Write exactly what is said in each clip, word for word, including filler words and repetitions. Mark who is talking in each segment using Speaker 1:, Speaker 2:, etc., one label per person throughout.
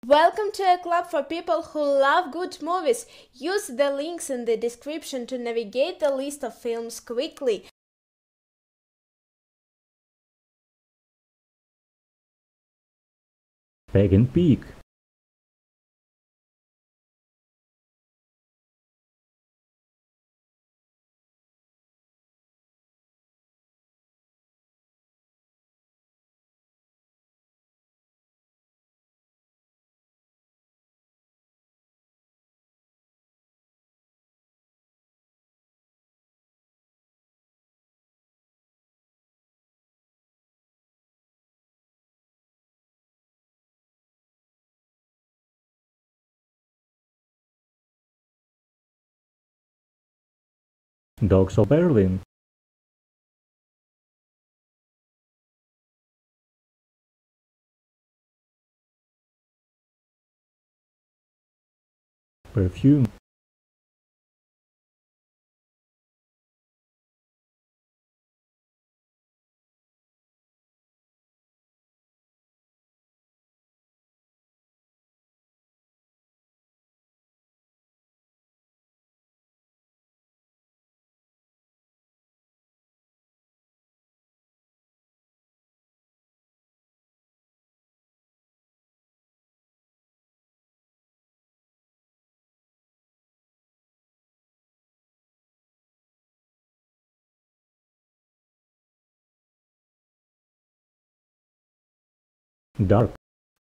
Speaker 1: Welcome to a club for people who love good movies. Use the links in the description to navigate the list of films quickly.
Speaker 2: Pagan Peak. Dogs of Berlin. Perfume. Dark.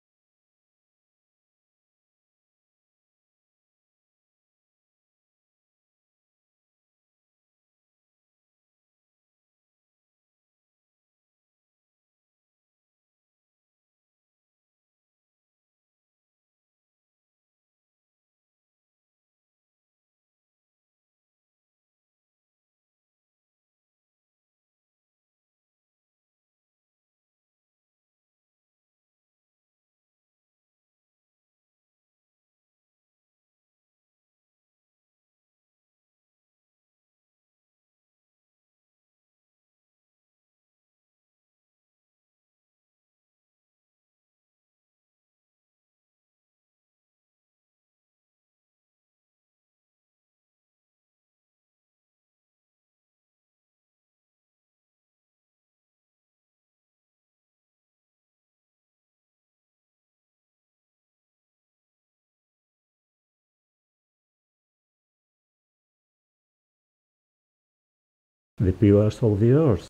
Speaker 2: The Pillars of the Earth.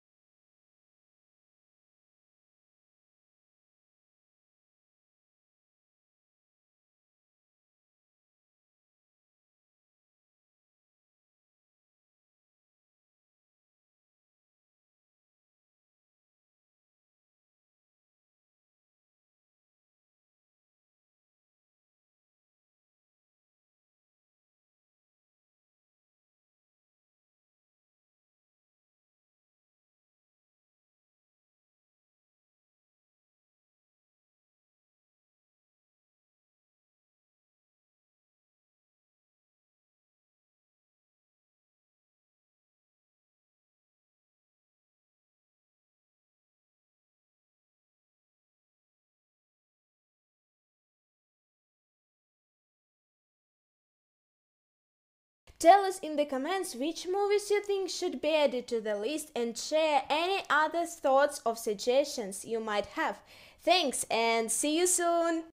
Speaker 1: Tell us in the comments which movies you think should be added to the list and share any other thoughts or suggestions you might have. Thanks and see you soon!